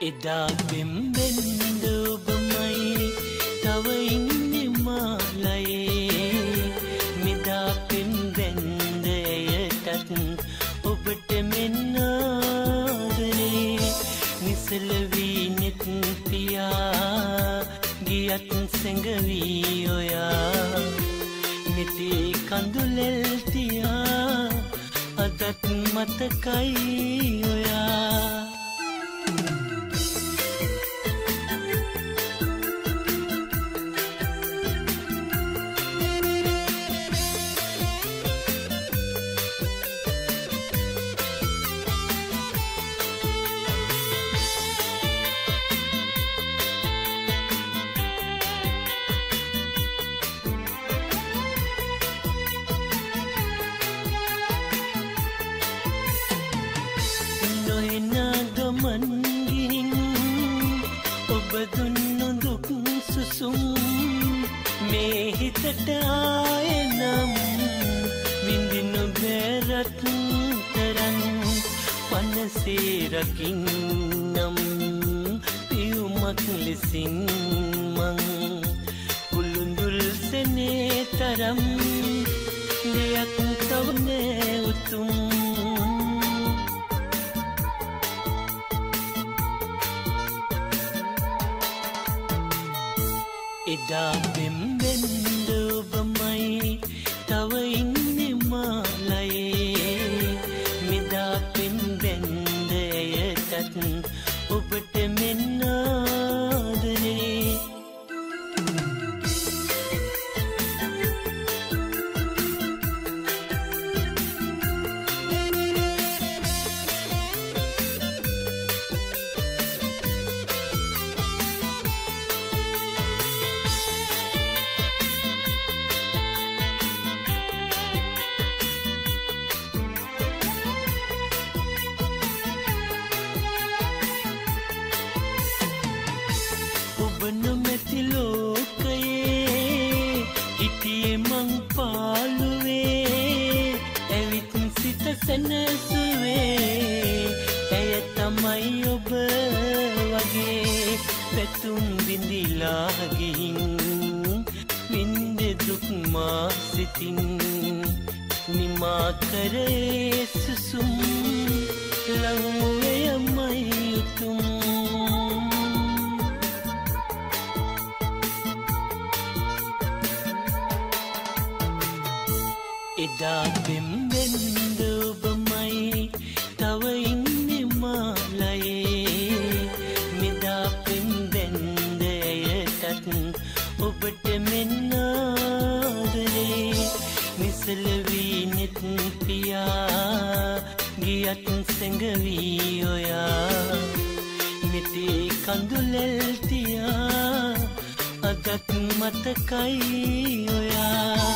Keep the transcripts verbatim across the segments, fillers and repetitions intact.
එදා බෙම්බෙන්ද ඔබමයි තව ඉන්නේ මාලයේ මෙදා පෙම්බෙන්ද එයටත් ඔබට මෙන්න ආදරේ නිසල වී නෙත් පියා ගියත් සැඟවි ඔයා මෙති කඳුලෙල් තියා අදත් මතකයි ඔයා මේ හිතට ආයෙනම් විඳිනු බැරත් තරම් පනසේ රකින්නම් පියුමක් ලෙසින් මං කුළුඳුල් සෙනේ තරම් දෙයක් තවනේ උතුම් එදා බෙම්බෙන්ද ඔබමයි තව ඉන්නේ මාලයේ මෙදා පෙම්බෙන්ද එයටත් ඔබට මෙන්න ආදරේ නොමැති ලෝකයේ හිටියේ මං පාළුවේ ඇවිත් සිත සැනසුවේ ඇය තමයි ඔබ වගේ පැතුම් විඳිලා ගිහින් විඳ දුක් මා සිතින් නිමා කරේ සුසුම් ලංවේ යමයි උතුම් එදා බෙම්බෙන්ද ඔබමයි තව ඉන්නේ මාලයේ මෙදා පෙම්බෙන්ද එයටත් ඔබට මෙන්න ආදරේ නිසල වී නෙත් පියා ගියත් සැඟවි ඔයා මෙති කඳුලෙල් තියා අදත් මතකයි ඔයා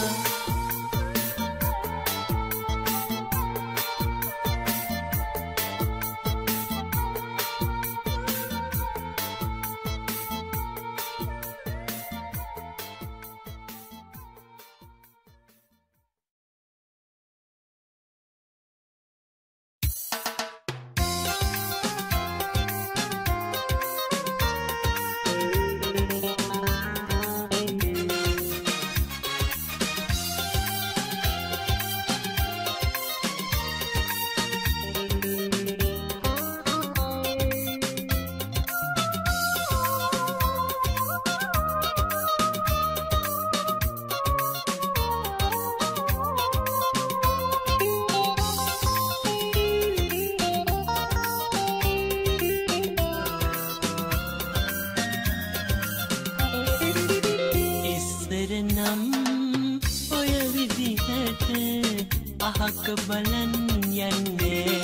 අහක බලන් යන්නේ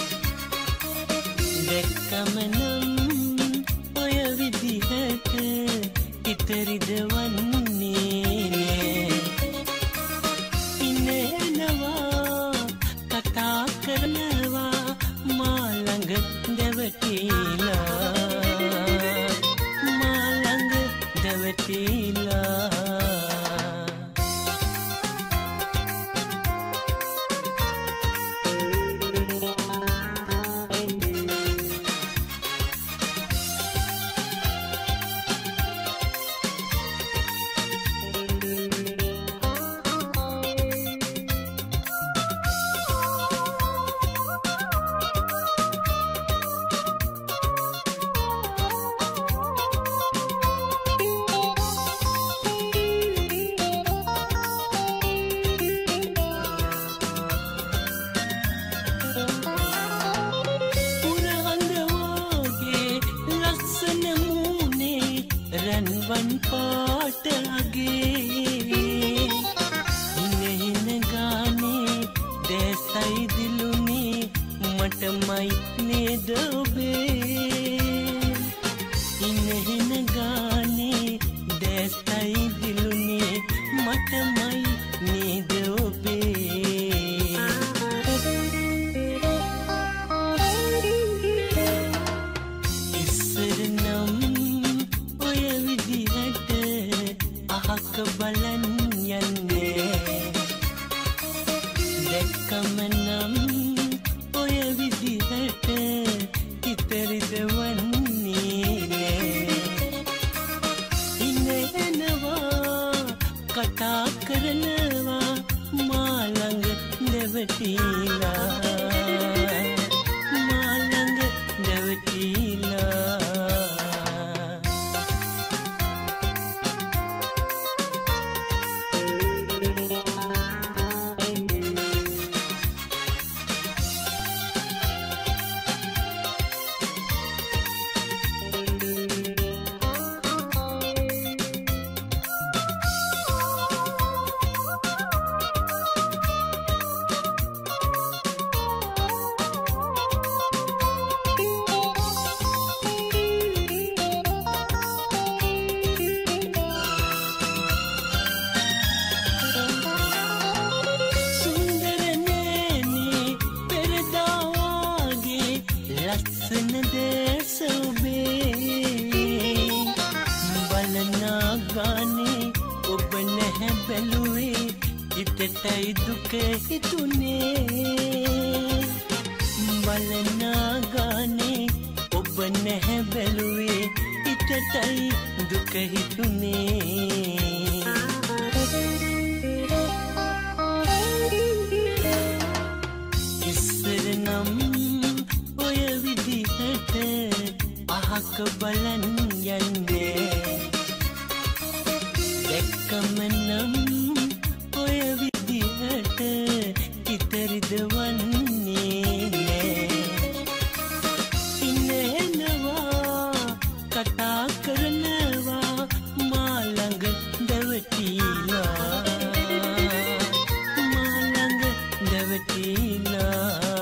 දැක්කම නම් ඔය විදිහට ඉතරිද වන්නේ ඉන්නේනවා කතා කරනවා මා ළඟ දැවටිලා මා ළඟ දැවටිලා දැසයි දිලුනේ මටමයි නේද ඔබේ ඉනහින ගානේ දැසයි දිලුනේ මටමයි නේද ඔබේ ඉස්සර නම් ඔය විදිහට අහක බලන් යන්නේ දැක්කම නම් ඔය විදිහට ඉතරිද වන්නේ ඉන්නේනවා කතා කරනවා මා ළඟ නැවතිලා මා ළඟ නැවතිලා හිතටයි දුක හිතුනේ බලනා ගානේ ඔබ නැහැ බැලුවේ හිතටයි දුක හිතුනේ ඉස්සර නම් ඔය විදිහට අහක බලන් යන්නේ දැක්කම නම් ඔය විදිහට ඉතරිද වන්නේ ඉන්නේනවා කතා කරනවා මා ළඟ දැවටිලා මා ළඟ දැවටිලා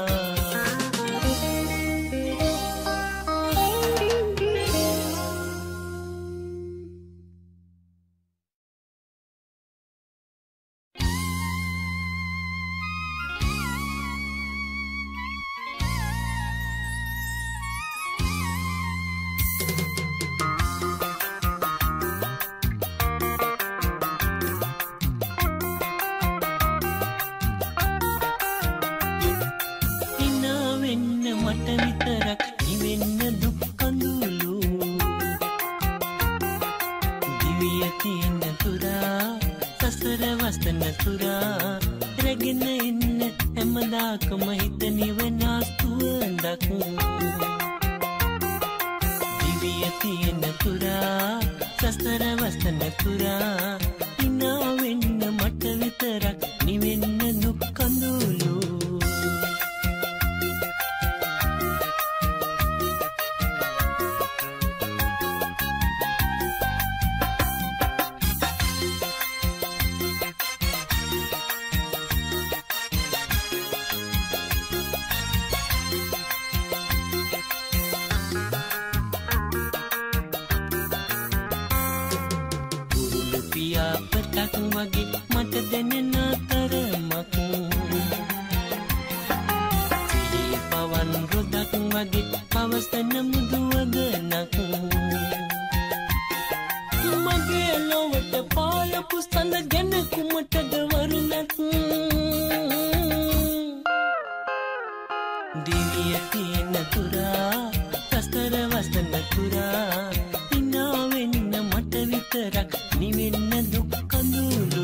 මට විතරක් නිවෙන්න දුක් කඳුළු දිවිය තියෙන තුරා සසර වස්තන තුරා රැගෙන ඉන්න හැමදාකම හිත නිවනාස්තුවඳක් දිවිය තියෙන තුරා සසර වස්තන තුරා ඉනා වෙන්න මට විතරක් නිවෙන්න දුක් කඳුළු පියාපතක් වගේ මට දැනෙන තරමක් සිහිය පවන් රොදක් වගේ පවසන මුදුවගනක් මගේ ලොවට පාලපු සඳ ගැන කුමටද වරුණක් දිවිය තියෙන තුරා සසර වසන තුරා ඉනා වෙන්න මට විතරක් නිවෙන්න දුක් කඳුළු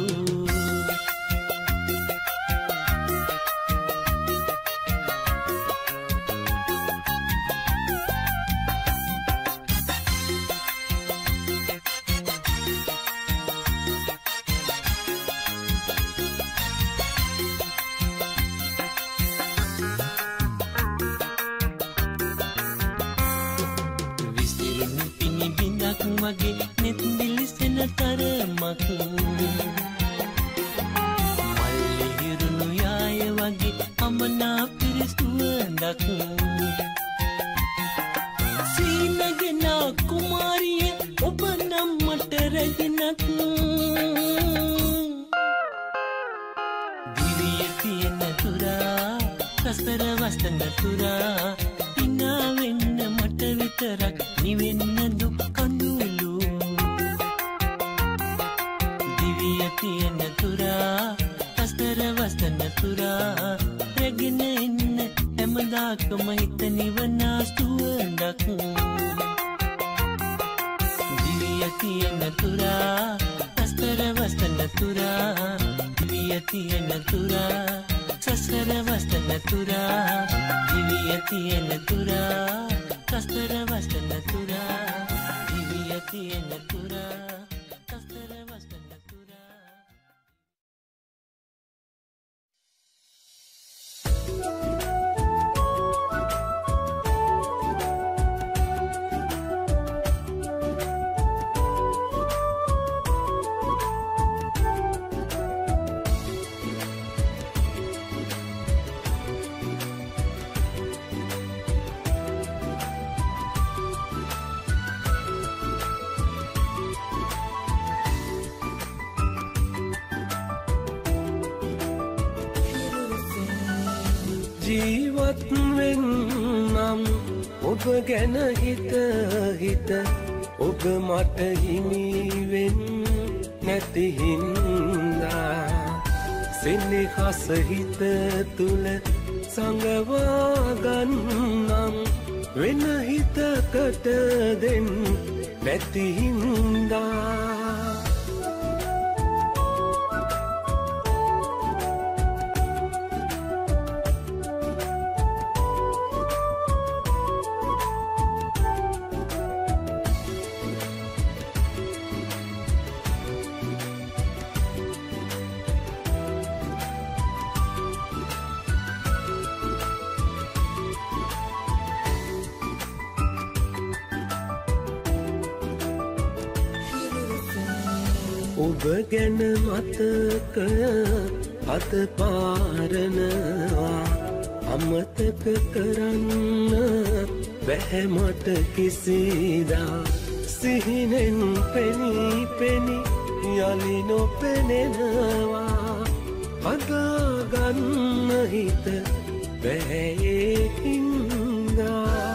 විසිරුණු පිණි බිඳක් වගේ නෙත් දිලිසෙන තරමක් මල්ලි හිරුණු යාය වගේ සුවඳක් සීනගෙන කුමාරිය ඔබ නම් මට රැගෙනක් දිවිය තියෙන තුරා කස්තර වස්තන තුරා පිනා වෙන්න මට විතරක් නිවෙන්න දුක් කඳුළු දිවිය තියෙන තුරා කස්තර වස්තන තුරා රැගෙන එන්න හැමදාකම හිත නිවනා සුවඳක් දිවිය තියෙන තුරා කස්තර වස්තන තුරා දිවිය තියෙන තුරා සසර වස්තන තුරා දිවිය තියෙන තුරා කස්තර වස්තන තුරා දිවිය තියෙන තුරා කස්තර වස්තන තුරා ජීවත් වෙන්නම් ඔබ ගැන හිත හිත ඔබ මට හිමි වෙන් නැති හින්දා සෙනෙහස හිත තුල සංගවා ගන්නම් වෙන හිතකට දෙන් නැති හින්දා ඔබ ගැන මතකය අත පාරනවා අමතක කරන්න බැහැ මට කිසිදා සිහිනෙන් පෙනී පෙනී යලි නොපෙනෙනවා හදාගන්න හිත බැහැ ඒ හින්දා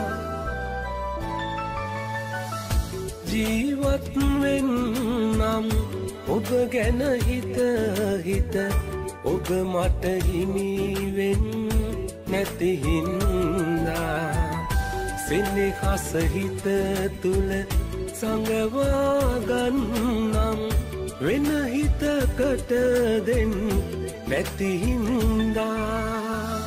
ජීවත් වෙන්නම් ඔබ ගැන හිත හිත ඔබ මට හිමි වෙන් නැති හින්දා සෙනෙහස හිත තුල සංගවා ගන්නම් වෙන හිතකට දෙන් නැති හින්දා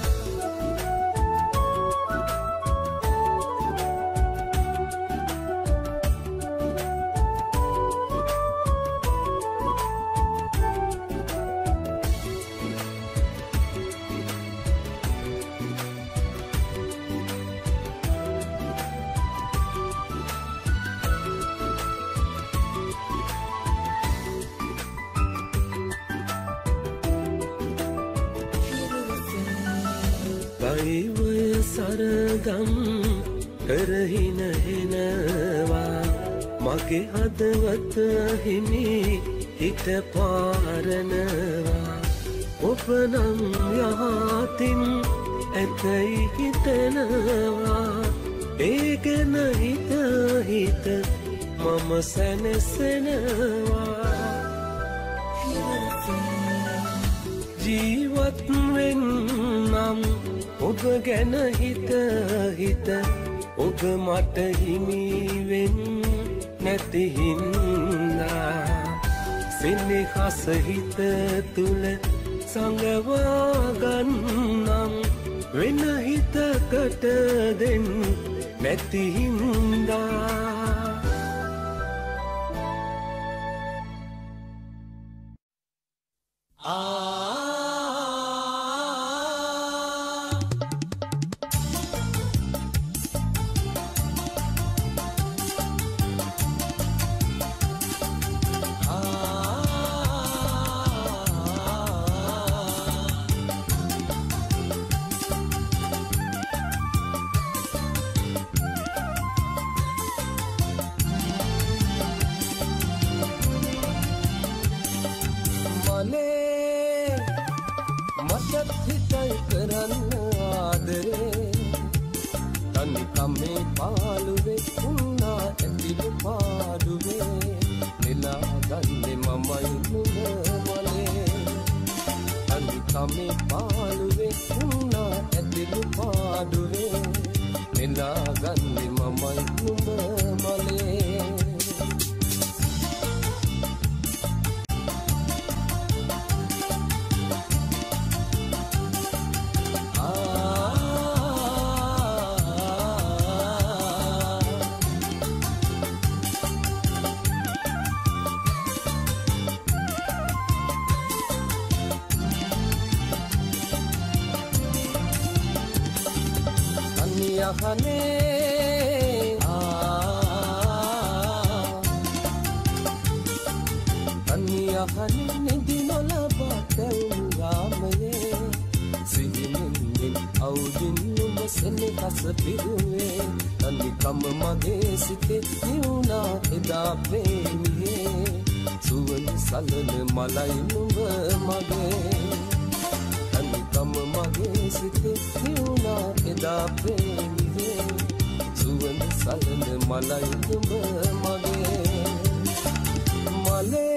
දෛවය සරදම් කරහින හෙනවා මගේ හදවත හිමි හිත පාරනවා ඔබ නම් යහතින් ඇතයි හිතනවා ඒ ගැන හිත හිත මම සැනසෙනවා ජීවත් වෙන්නම් ඔබ ගැන හිත හිත ඔබ මට හිමි වෙන් නැති හින්දා සෙනෙහස හිත තුල සංගවා ගන්නම් වෙන හිතකට දෙන් නැති හින්දා කමේ පාළුවේ උන්නා ඇතිලු පාඩුවේ නෙලා ගන්නේ මමයි නුඹ මලේ තනි කමේ පාළුවේ උන්නා ඇතිලු පාඩුවේ නෙලා ගන්නේ මමයි නුඹ මලේ Hane Taniya hane nidinola batengamaye Sihinin audin numa sene kasa piruwe Tani kam mage site niuna eda premiye Suwan salan malai numa mage Tani kam mage site niuna eda premiye Suwan salan malai numa mage Male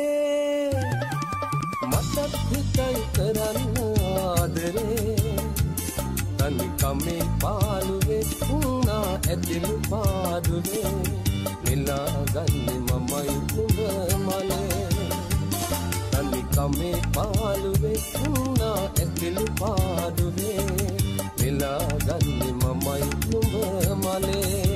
matat hitai karanna adare Tani kame paluwe unna ætilu paduwe Nila ganne mamai numa male Tani kame paluwe unna ætilu paduwe Nila ganne mamai numa male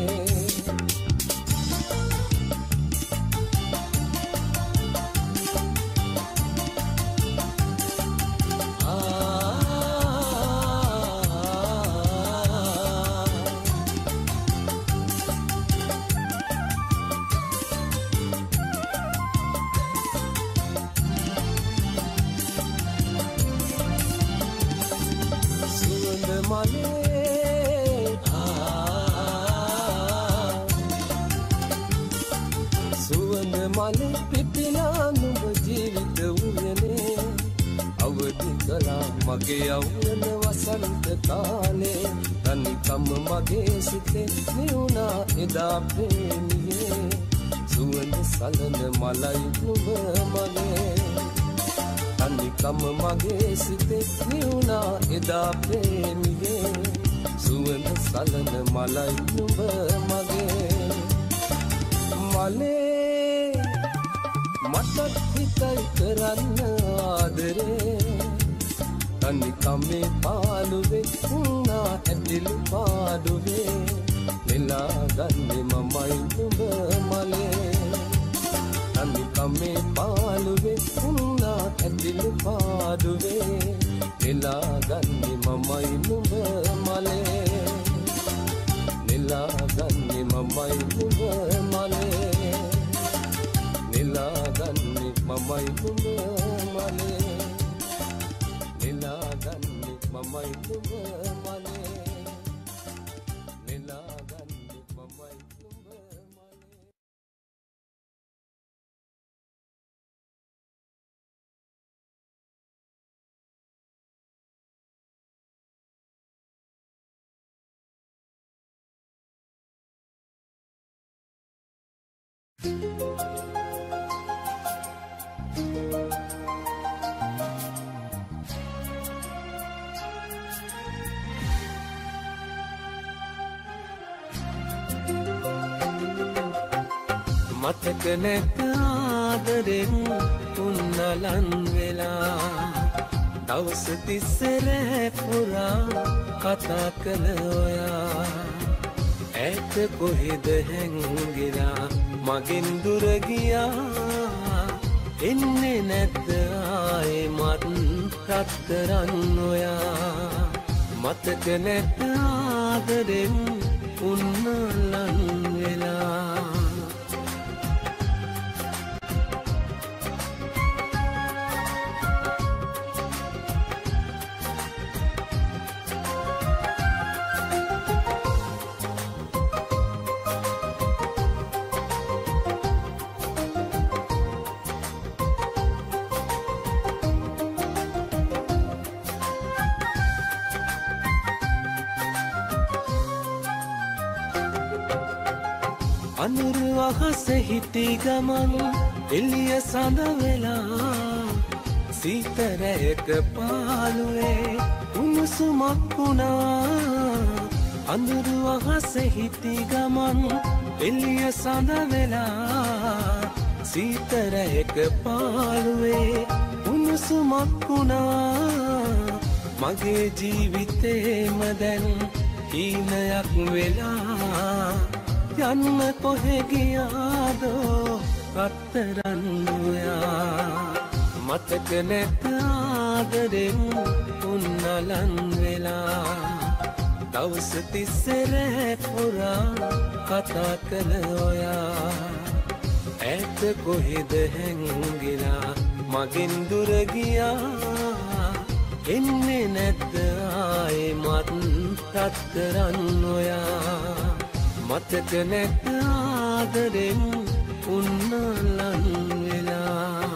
Male pipila nuba jeevitha uyane avadi kala mage awuna wasanta kaale tani kam mage site niuna eda premiye suwanda salana malai nuba mage tani kam mage site niuna eda premiye suwanda salana malai nuba mage male matat hitai karanna adare Tani kame paluwe unna ætilu paduwe Nila ganne mamai nuba male Tani kame paluwe unna ætilu paduwe Nila ganne mamai nuba male Nila ganne mamai nuba male Nila ganne mamai nuba male Nila ganne mamai nuba male Nila ganne mamai nuba male මතක නැත ආදරෙන් උන්නලන් වෙලා දවස තිස්සරේ පුරා කතා කළ ඔයා ඈත කොහෙද හැංගිලා මගෙන් දුර ගියා එන්නේ නැද්ද ආයෙමත් රත්තරන් ඔයා මතක නැත ආදරෙන් උන්නලන් වෙලා අනුරු අහස හිටි ගමන් එළිය සඳ වෙලා සීතරයක පාළුවේ උණුසුමක් වුණා අඳුරු අහස හිටි ගමන් එළිය සඳ වෙලා සීතරයක පාළුවේ උණුසුමක් වුණා මගේ ජීවිතේම දැන් හීනයක් වෙලා යන්න කොහෙ ගියාදෝ රත්තරන් නොයා මතක නැත ආදරෙන් උන්නලන් වෙලා දවස තිස්සේ රැ පුරා කතා කළ ඔයා ඈත කොහෙද හැංගිලා මගෙන් දුර ගියා එන්නේ නැද්ද ආයෙමත් රත්තරන් ඔයා මතක නැත ආදරෙන් උන්නලන් වෙලා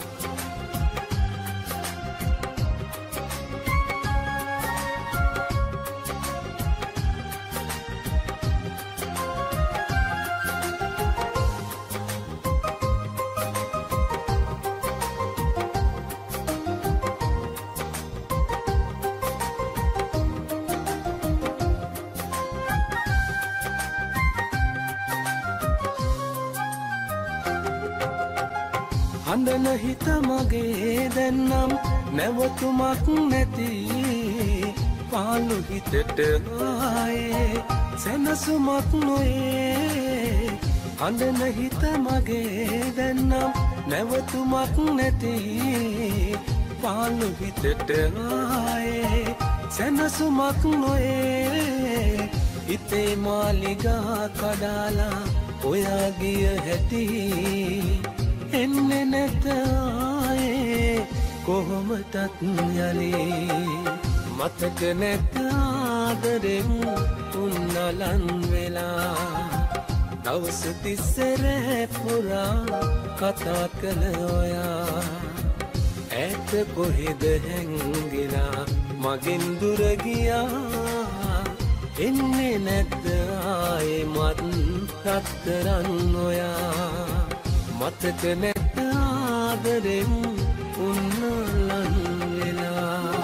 හඬන හිත මගේ දැන්නම් නැවතුමක් නැති පාළු හිතට ආයේ සැනසුමක් නොයේ හඬන හිත මගේ දැන්නම් නැවතුමක් නැති පාළු හිතට ආයේ සැනසුමක් නොයේ හිතේ මාලිගා කඩාලා ඔයා ගිය හැටි එන්නේ නැත ආයේ කොහොමදත් යලි මතක නැත ආදරෙන් උන්නලන් වෙලා දවස තිස්සේ රැ පුරා කතා කළ ඔයා ඈත කොහෙද හැංගිලා මගෙන් දුර ගියා එන්නේ නැද්ද ආයෙමත් රත්තරන් ඔයා මතක නැත ආදරෙන් උන්නලන් වෙලා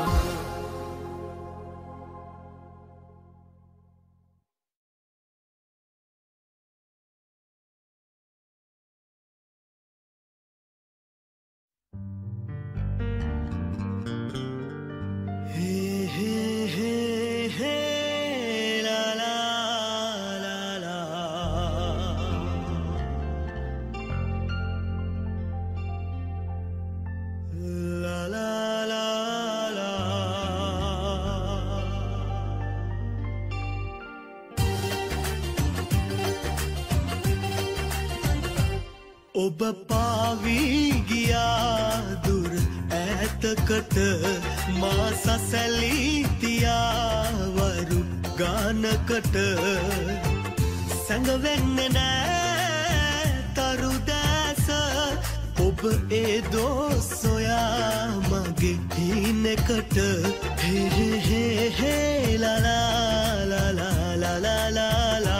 ඔබ පාවී ගියා දුර ඈතකට මා සසැලී තියාවරු ගානකට සැඟවෙන්නේ නෑ තරු දැස ඔබ ඒ දෝස් සොයා මගේ හිනකට හේ හේ හේ හේ ලා ලා ලා ලා ලා ලා ලා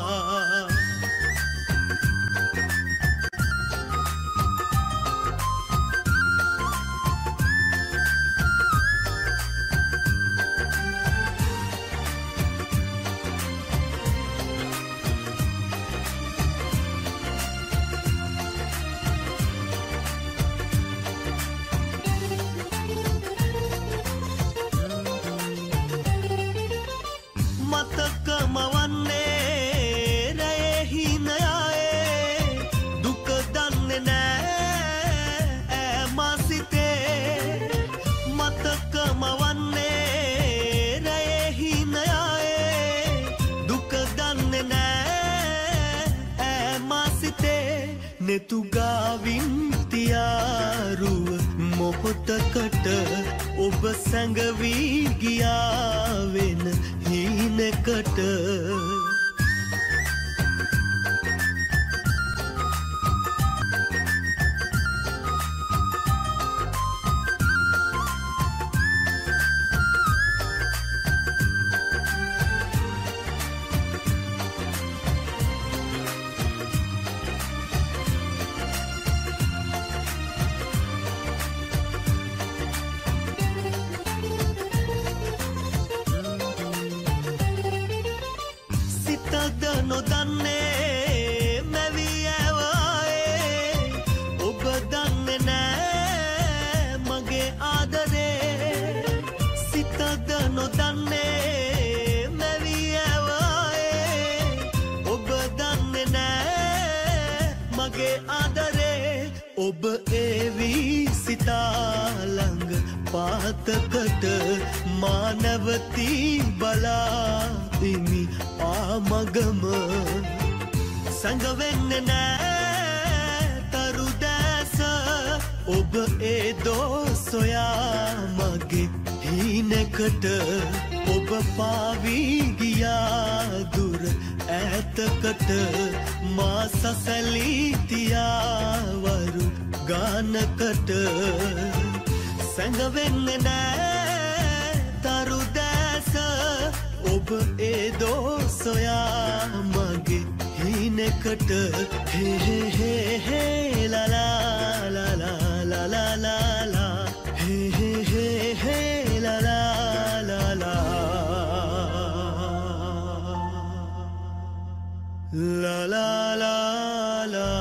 නෙතුගාවින් තියාරුව මොහොතකට ඔබ සැඟවී ගියා වෙන හීනකට නොදන්නේ මැවි ඇවායේ ඔබ දන්නේ නෑ මගේ ආදරේ සිතද නොදන්නේ මැවි ඇවායේ ඔබ දන්නේ නෑ මගේ ආදරේ ඔබ ඒවි සිතා ළඟ පාතකට මා නැවතී බලා ඉමි ආමගම සංගවෙන්නේ නෑ තරු දැස ඔබ ඒ දෝ සොයා මගේ හීනකට ඔබ පාවී ගියා දුර ඈතකට මා සසලී තියාවරු ගානකට සංගවෙන්නේ නෑ තරු දැස ඔබ ඒ දෝ සොයා මගේ හීනකට හේ හේ හේ හේ ලා ලා ලා ලා ලා ලා ලා හේ හේ හේ හේ ලා ලා ලා ලා ලා ලා ලා ලා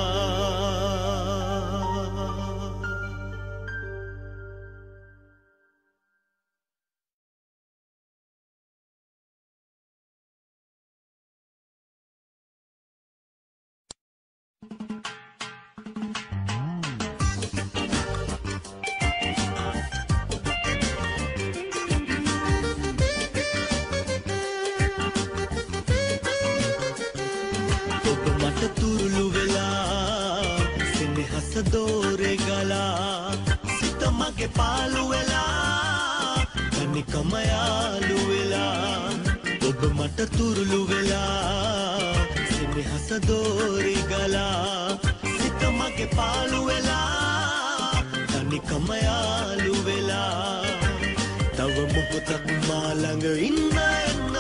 තුරුළු වෙලා සෙනෙහස දෝරේ ගලා සිත මගේ පාළු වෙලා තනිකම යාළු වෙලා ඔබ මට තුරුළු වෙලා සෙනෙහස දෝරේ ගලා සිත මගේ පාළු වෙලා තනිකම යාළු වෙලා තව මොහොතක් මා ළඟ ඉන්න එන්න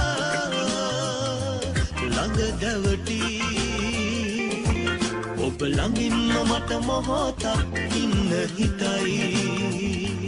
ළඟ දැවටි ඔබ ළඟින්ම මට මොහොතක් ඉන්න හිතයි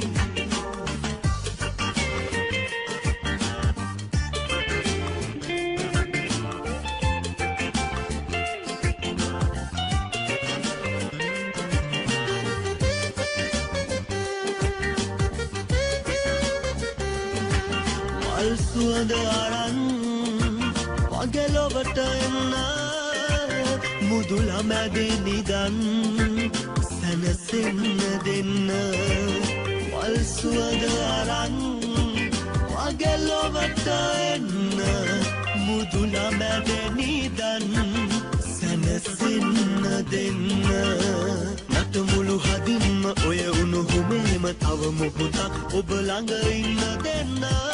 මල් සුවඳ අරන් වගේ ලොවට එන්න මුදුල මැදේ නිදන් සැනසෙන්න දෙන්න වල් සුවඳ අරන් වගේ ලොවට එන්න මුදුල මැදේ නිදන් සැනසෙන්න දෙන්න මට මුළු හදින්ම ඔය උණුහුමේම තව මොහොතක් ඔබ ළඟ ඉන්න දෙන්න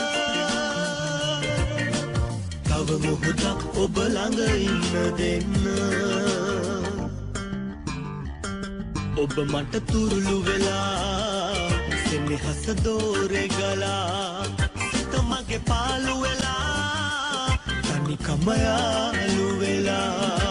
තව මොහොතක් ඔබ ළඟ ඉන්න දෙන්න ඔබ මට තුරුළු වෙලා සෙනෙහස දෝරේ ගලා සිත මගේ පාළු වෙලා තනිකම යාළු වෙලා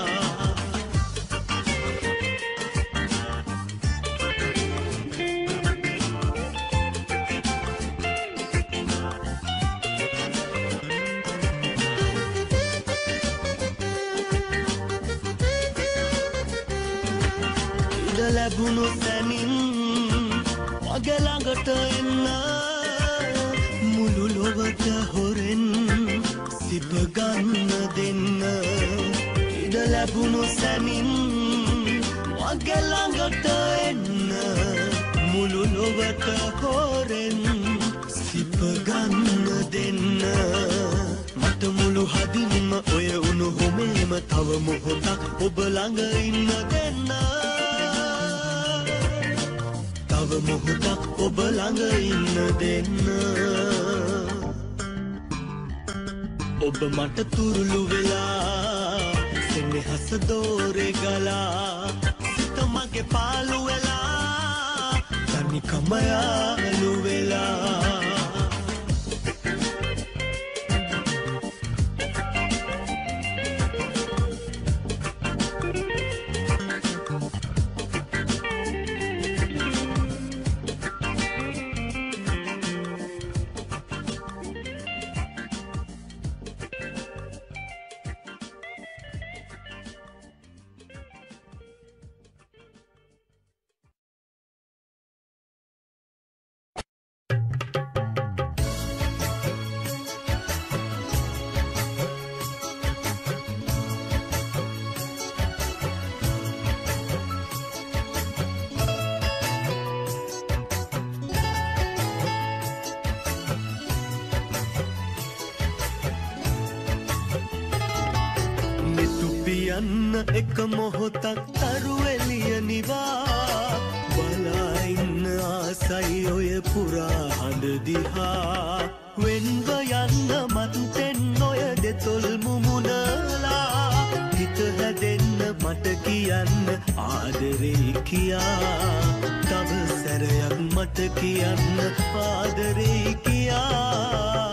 ලැබුණු සැනින් වගේ ළඟට එන්න මුළු ලොවට හොරෙන් සිප ගන්න දෙන්න ඉඩ ලැබුණු සැනින් වගේ ළඟට එන්න මුළු ලොවට හොරෙන් සිප ගන්න දෙන්න මට මුළු හදින්ම ඔය උණුහුමේම තව මොහොතක් ඔබ ළඟ ඉන්න දෙන්න තව මොහොතක් ඔබ ළඟ ඉන්න දෙන්න ඔබ මට තුරුළු වෙලා සෙනෙහස දෝරේ ගලා සිත මගේ පාළු වෙලා තනිකම යාළු වෙලා පියන්න එක මොහොතක් තරු එළිය නිවා බලා ඉන්න ආසයි ඔය පුරා හඬ දිහා වෙන්ව යන්න මත්තෙන් ඔය දෙතොල් මුමුණලා හිත හැදෙන්න මට කියන්න ආදරේ කියා තව සැරයක් මට කියන්න ආදරේ කියා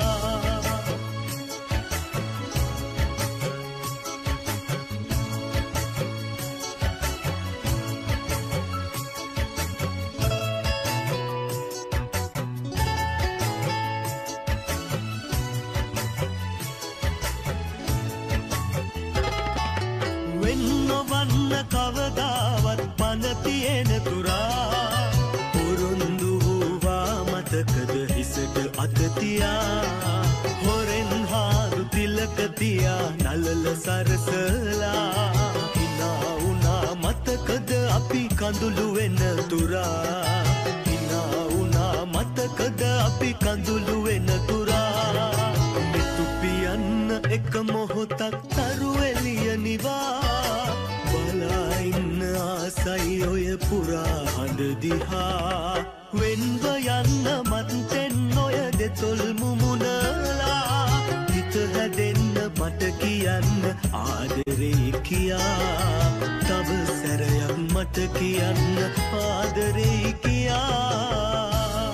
කවදාවත් පන තියෙන තුරා පුරුන්දු වූවා මතකද හිසට අත තියා හොරෙන් හාරු තිලක තියා නලල සරසලා හිනා වුණා මතකද අපි කඳුළු වෙන තුරා හිනා වුණා මතකද අපි කඳුළු වෙන තුරා මිතු පියන්න එක මොහොතක් තරු එළිය නිවා බලා ඉන්න ආසයි ඔය පුරා හඬ දිහා වෙන්ව යන්න මත්තෙන් ඔය දෙතොල් මුමුණලා හිත හැදෙන්න මට කියන්න ආදරේ කියා තව සැරයක් මට කියන්න ආදරේ කියා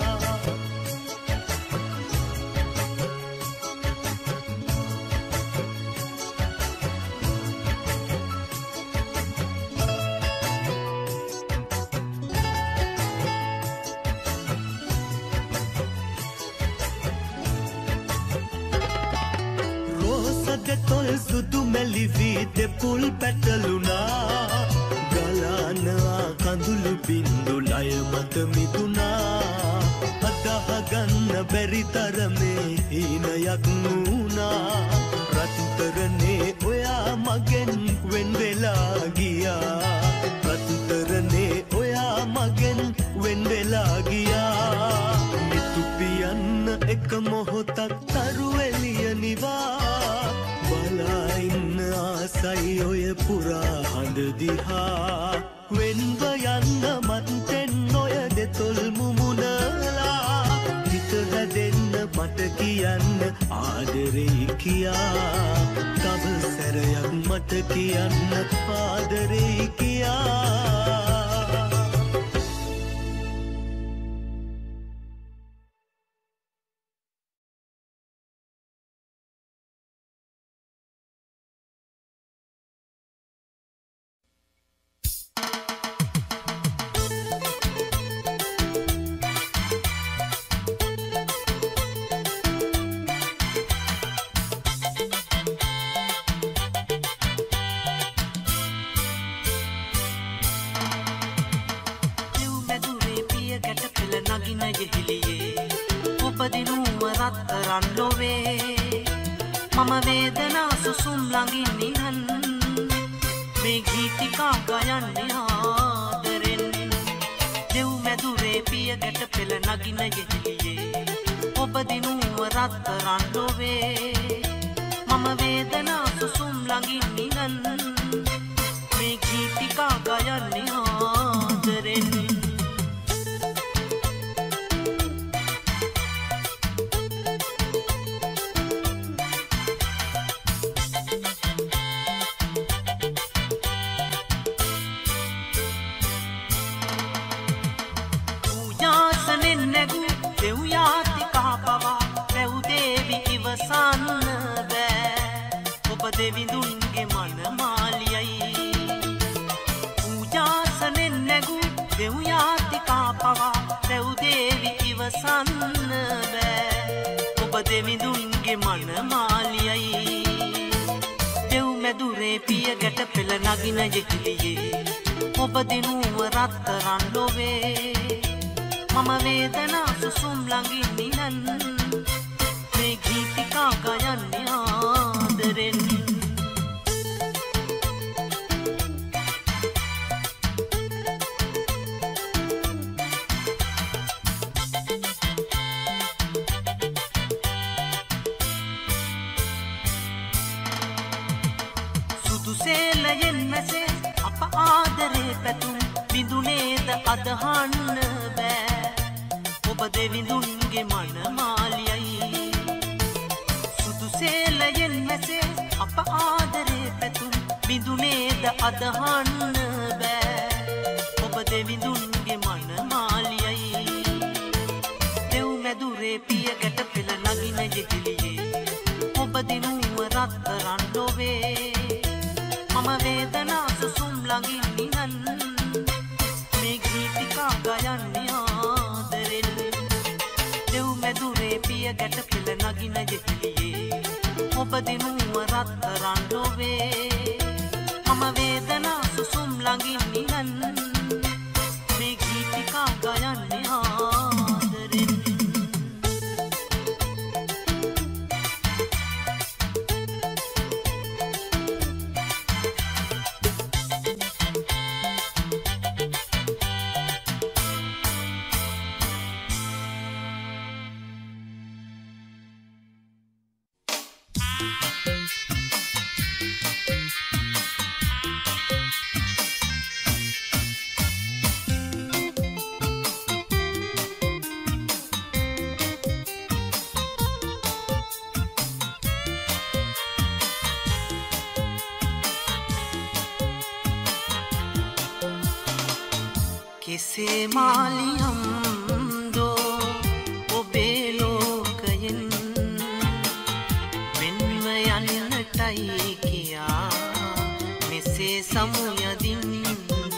තොල් සුදු මැලිවී දෙපුල් පැටලුනා ගලානා කඳුළු බින්දු ලය මත මිදුනා අදහගන්න බැරි තරමේ හීනයක් වුණා රත්තරනේ ඔයා මගෙන් වෙන් වෙලා ගියා රත්තරනේ ඔයා මගෙන් වෙන් වෙලා ගියා මිතු පියන්න එක මොහොතක් තරු එළිය නිවා බලා ඉන්න ආසයි ඔය පුරා හඬ දිහා වෙන්ව යන්න මත්තෙන් ඔය දෙතොල් මුමුණලා හිත හැදෙන්න මට කියන්න ආදරේ කියා තව සැරයක් මට කියන්න ආදරේ කියා මම වේදනා සුසුම් ළඟින් නිහන් මේ ගීතිකා ගයන්නේ ආදරෙන් දෙව් මැදුරේ පිය ගැට පෙළ නගින යෙහිලියේ ඔබ දිනුව රත්තරන් ලොවේ මම වේදනා සුසුම් ළඟින් නිහන් මේ ගීතිකා ගයන්නේ ආදරෙන් දෙවිඳුන්ගේ මනමාලියයි පූජාසනෙන් නැගු දෙව් යාතිකා පවා දෙව් දේවි ඉවසන්න බෑ ඔබ දෙවිඳුන්ගේ මනමාලියයි දෙව් මැදුරේ පිය ගැට පෙළ නගින යෙහිලියේ ඔබ දිනුව රත්තරන් ලොවේ මම වේදනා සුසුම් ළඟින් නිහන් මේ ගීතිකා ගයන්නේ ආදරෙන් සුදුසේලයෙන් මැසේ අප ආදරේ පැතුම් විඳුනේද අදහන්න බෑ ඔබ දෙවිඳුන්ගේ මනමාලියයි සුදුසේලයෙන් මැසේ අප ආදරේ පැතුම් විඳුනේද අදහන්න බෑ ඔබ දෙවිඳුන්ගේ මනමාලියයි දෙව් මැදුරේ පිය ගැට පෙළ නගින යෙහිලියේ ඔබ දිනුව රත්තරන් ලොවේ මම වේදනා සුසුම් ළඟින් නිහන් මේ ගීතිකා ගයන්නේ ආදරෙන් දෙව් මැදුරේ පිය ගැට පෙළ නගින යෙහිලියේ ඔබ දිනුව රත්තරන් ලොවේ මම වේදනා සුසුම් ළඟින් නිහන් මේ ගීතිකා ගයන්නේ ආදරෙන් කෙසේ මාලියම් දෝ ඔබේ ලෝකයෙන් වෙන්ව යන්නටයි කියා මෙසේ සමුයදින්නේ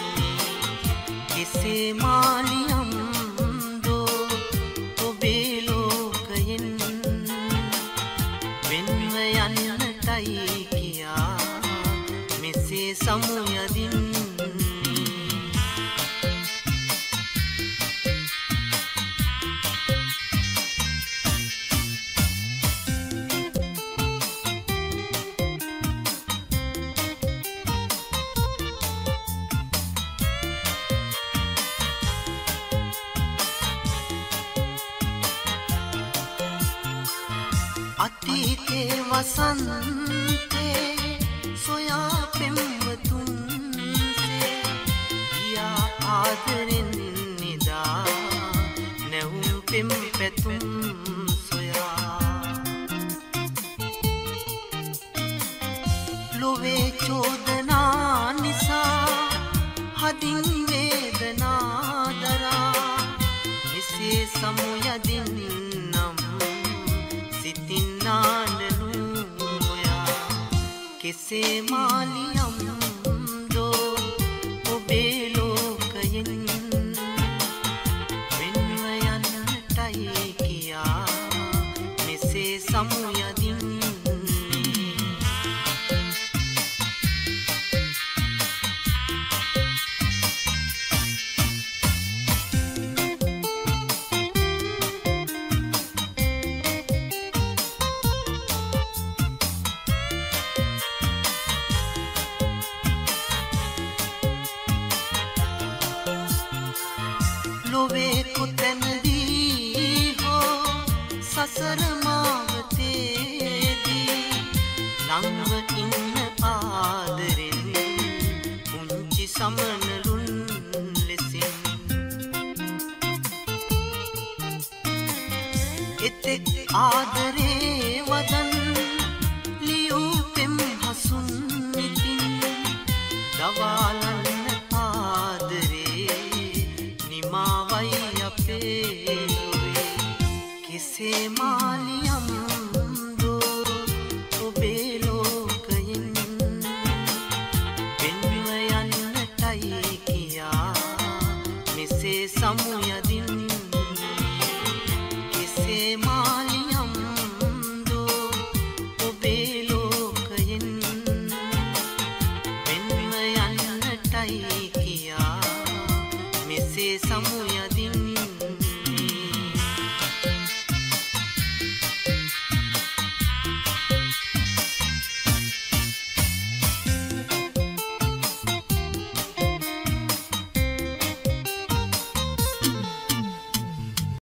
කෙසේ මාලියම් දෝ ඔබේ ලෝකයෙන් වෙන්ව යන්නටයි කියා මෙසේ සමුයදින්නේ අතීතේ වසන්තේ සොයා පෙම්වතුන්සේ ගියා ආදරෙන් නිදා නැවුම් පෙම් පැතුම් සොයා ලොවේ චෝදනා නිසා හදින් වේදනා දරා මෙසේ සමුයදින් කෙසේ මාලියම් දෝ ඔබේ ලෝකයෙන් වෙන්ව යන්නටයි කියා මෙසේ සමුයදින්නේ ලොවේ කොතැනදී හෝ සසර මාවතේදී ළඟව ඉන්න ආදරෙන් පුංචි සමනලුන් ලෙසින් එතෙක් ආදරේ